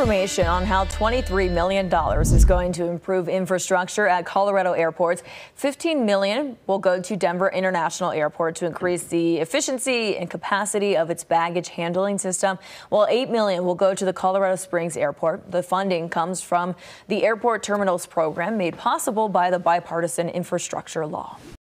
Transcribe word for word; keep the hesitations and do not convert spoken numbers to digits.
information on how twenty-three million dollars is going to improve infrastructure at Colorado airports. fifteen million dollars will go to Denver International Airport to increase the efficiency and capacity of its baggage handling system, while eight million dollars will go to the Colorado Springs Airport. The funding comes from the Airport Terminals program made possible by the bipartisan infrastructure law.